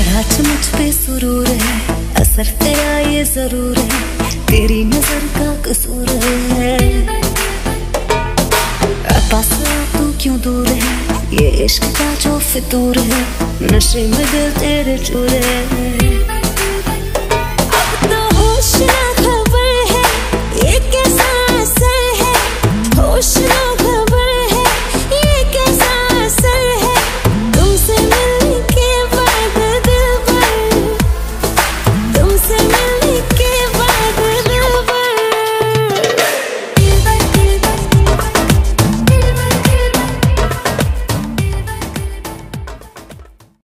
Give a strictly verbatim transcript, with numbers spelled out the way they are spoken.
आज मुझ पे सुरूर है, असर तेरा ये जरूर है, तेरी नजर का कसूर है। पास तू क्यों दूर है, ये इश्क का जो फितूर है, नशे में दिल तेरे चूर है।